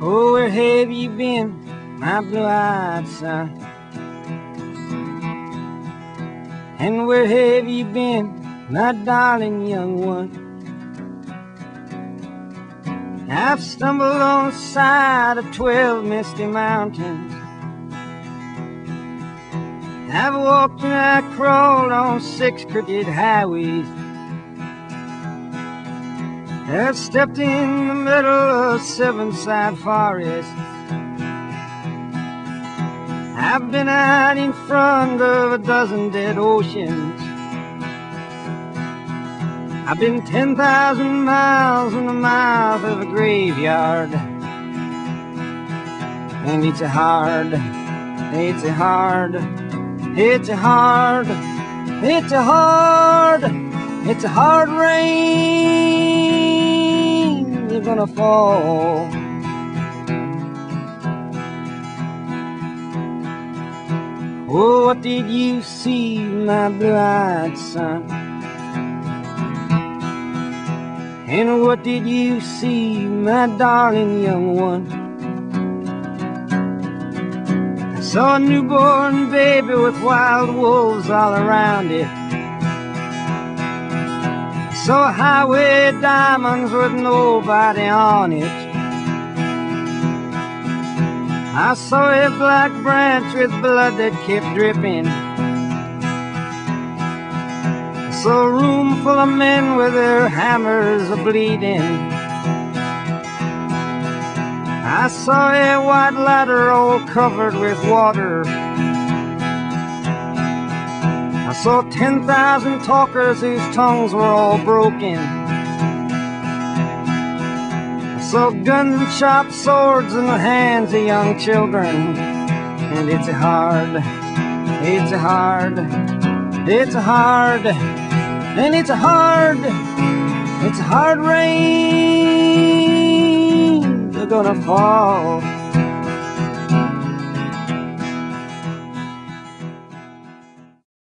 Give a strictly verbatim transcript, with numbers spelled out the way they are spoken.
Oh, where have you been, my blue-eyed son? And where have you been, my darling young one? I've stumbled on the side of twelve misty mountains. I've walked and I crawled on six crooked highways. I've stepped in the middle of seven sad forests. I've been out in front of a dozen dead oceans. I've been ten thousand miles in the mouth of a graveyard. And it's a hard, it's a hard, it's a hard, it's a hard, it's a hard rain that's gonna fall. Oh, what did you see, my blue-eyed son? And what did you see, my darling young one? I saw a newborn baby with wild wolves all around it. I saw highway diamonds with nobody on it. I saw a black branch with blood that kept dripping. I saw a room full of men with their hammers a-bleeding. I saw a white ladder all covered with water. I saw ten thousand talkers whose tongues were all broken. I saw guns and sharp swords in the hands of young children. And it's a hard, it's a hard, it's a hard, and it's a hard, it's a hard rain that's gonna fall.